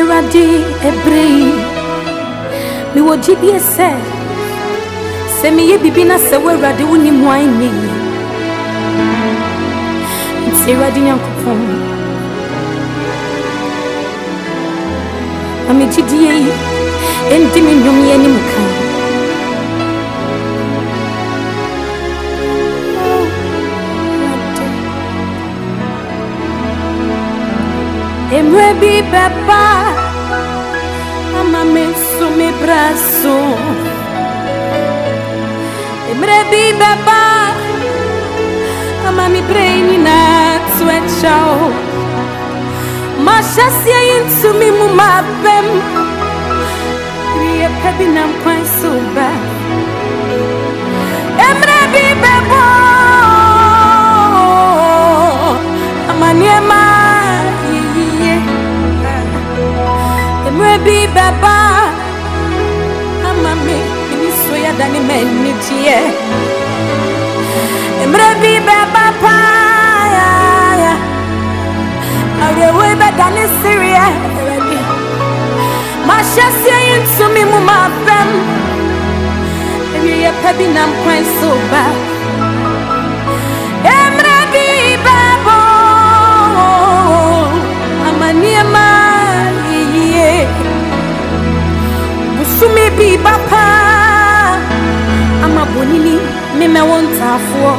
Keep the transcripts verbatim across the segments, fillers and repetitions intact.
Eradi Ebri mi wojibie se se mi ye bibina se we rade woni mwan ni ti rade nyankopon ami jidie yi endi mi nyom ye ni muka Emre bi baba ama me so me braço Emre bi baba ama mi brain na twechao Mashasia into me mumabem Rie kabinam kwan so ba Emre bi baba ama niema Emrebi baba amame iniso ya dani meni tie Emrebi baba pa ya ya arewe be dani Syria ready Mashasi into me muma fem Emiye pebi nam kwan so ba Emrebi baba amaniema Busumi bi bapa ama bonini me me wonta afo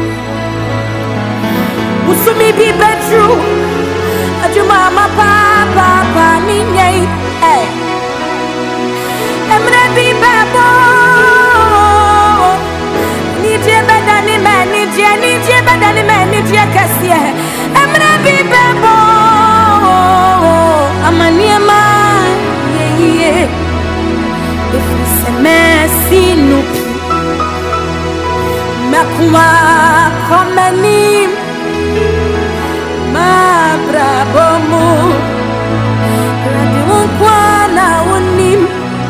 Busumi bi bedru ajuma ama papa pa ni nyai eh Emre bi babo ni je bedani me ni je ni je bedani me ni je kasie Emre bi babo amaniema ye if it's a mercy no makuma komani ma brabo mo radi unkwana unim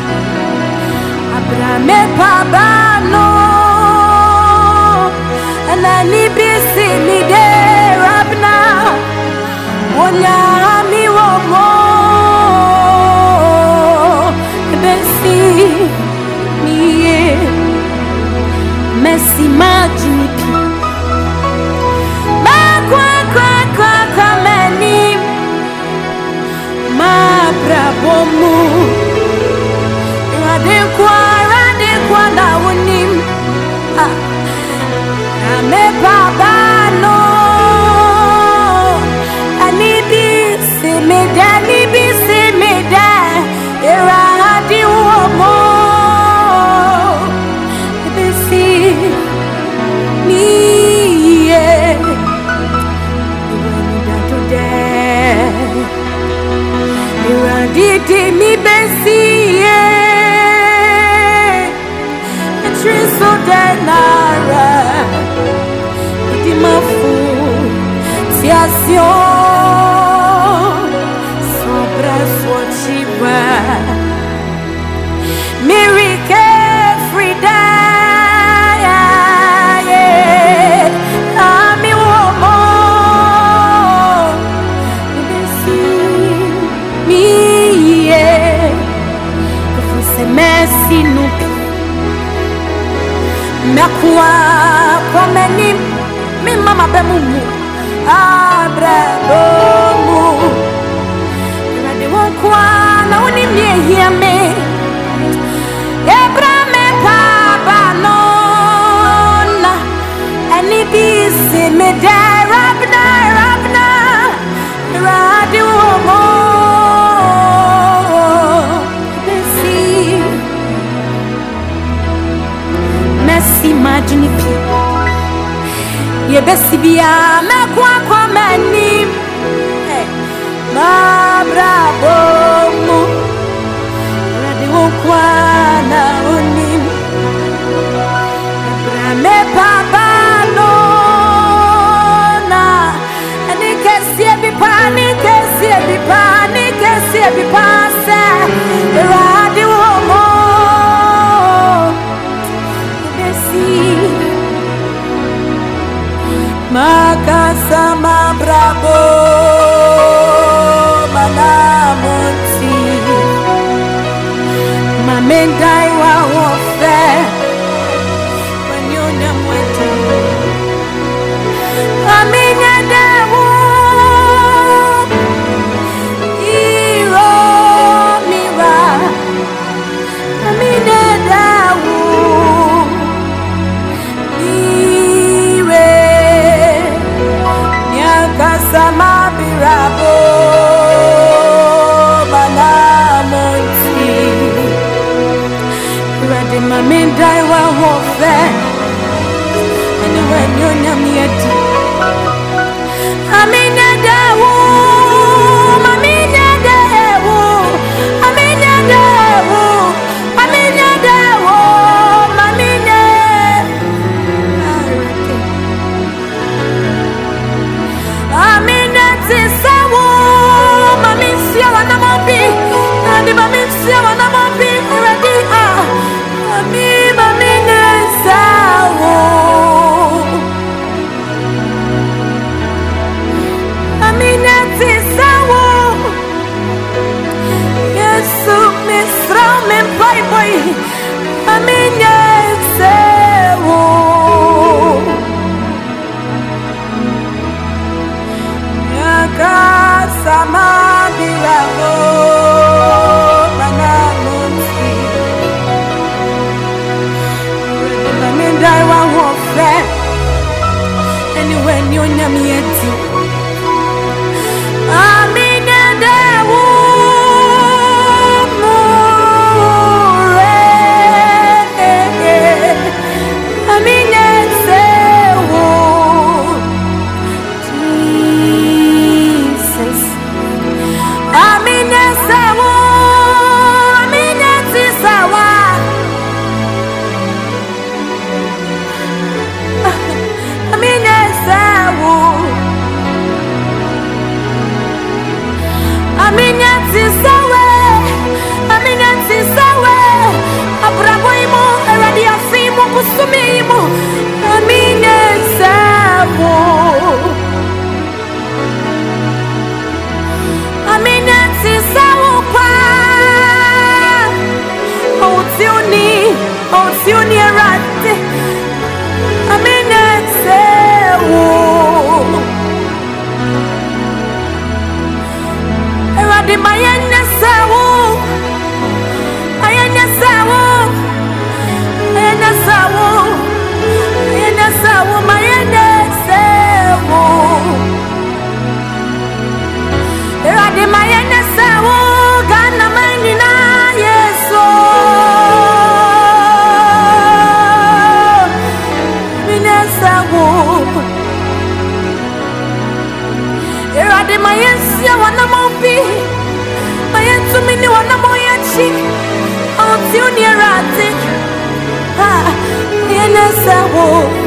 abrame pabano anani bisi mi de rabna wonya mi womo Messi majinipi ma kwa kwa kwa kwa meni ma brabo mu rade kwa rade kwa na unim ah na me baba no anibi se me da anibi se me da era di uomo Didi mi besie Triso denara Didi mafu Tiasio Sobra suochiba Mirike Frida Ami womo Messi nupi Mekwa kwa meni Mi mama bemumu Abrabo mu Rade wankwa na uni mie hiame Ebra me paba nona Eni bisi me de rabna rabna Rade wamo Imagine people ye besi bia me kwa kwa mani ma bravo mu radi kwa na unim bra me papa no na ani kesie bi pani kesie bi pani kesie bi pase radi wo Makasama bravo manamo Mamendai wa wofe when you nyam wetu Aminya dewo iro miwa Aminya dewo ire nyaka sama birabo Mamendai wa wofe and when you nyam yeti Aminya dewo Aminya dewo Aminya dewo Aminya dewo Aminya Aminya tisawo Mamisya wana mobi Nadi mamisya wana mobi ready ah Mami, mami, nesawo. Mami, netisawo. Yesu, misra, min boy boy. Mami, nesawo. Yaka sama bilago. Mamendai wa wofe anywhere you nyam yeti Aminya dewo more Aminya sewo Jesus Aminya sewo Aminya tisawa Aminya sawo Aminya tisawe Aminya tisawe Abrabo imo eradi afimo kusumi imo Aminya sawo Aminya tisawo pa Otiuni Otiuni eradi Aminya sewo Eradi mayanya sewo Mayanya sewo Mayanya sewo Mayanya sewo Mayanya sewo Eradi mayanya sewo Gana manina Yeso Erade mayensia wana mobi Mayentu mini wana moyachi Onti uni erade Ha Yenesa wo